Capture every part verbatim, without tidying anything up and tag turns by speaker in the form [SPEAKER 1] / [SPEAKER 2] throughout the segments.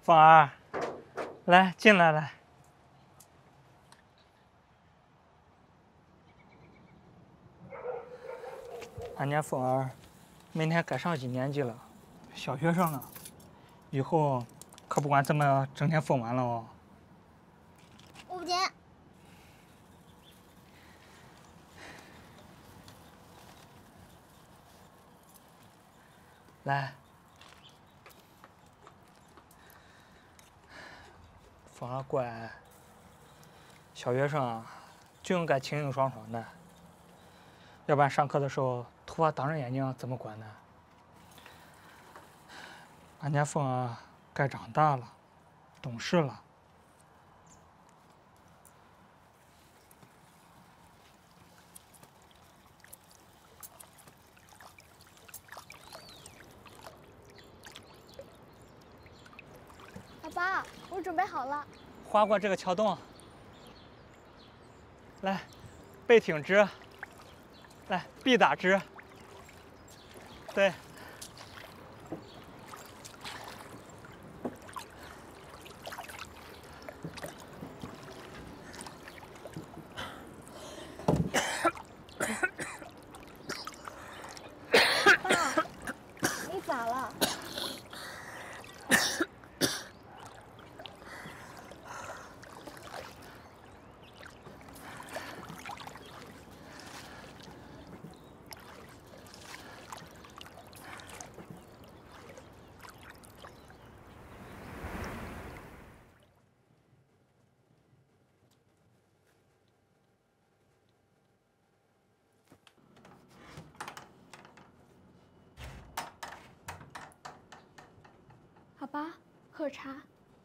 [SPEAKER 1] 凤儿，来进来来。俺家凤儿明天该上几年级了？小学生了，以后可不管怎么整天疯玩了哦。
[SPEAKER 2] 我不捡。
[SPEAKER 1] 来，凤儿乖，小学生啊就应该清清爽爽的，要不然上课的时候头发挡着眼睛怎么管呢？俺家凤儿该长大了，懂事了。
[SPEAKER 2] 爸爸，我准备好了。
[SPEAKER 1] 划过这个桥洞，来，背挺直，来，臂打直，对。
[SPEAKER 2] 爸，你咋了？好吧，喝茶。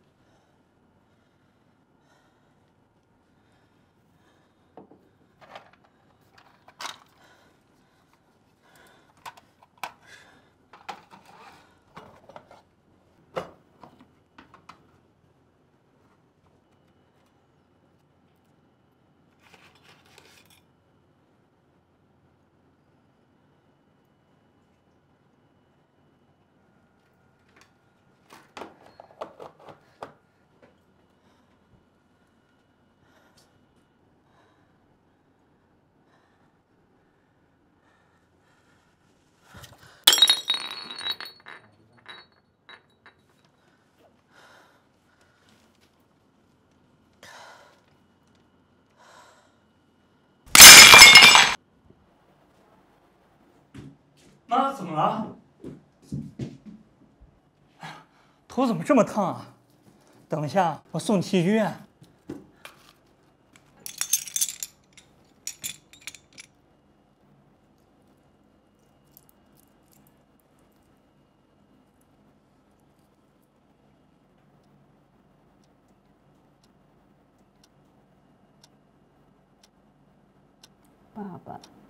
[SPEAKER 1] 妈，怎么了？头怎么这么烫啊？等一下，我送你去医院。
[SPEAKER 3] 爸爸。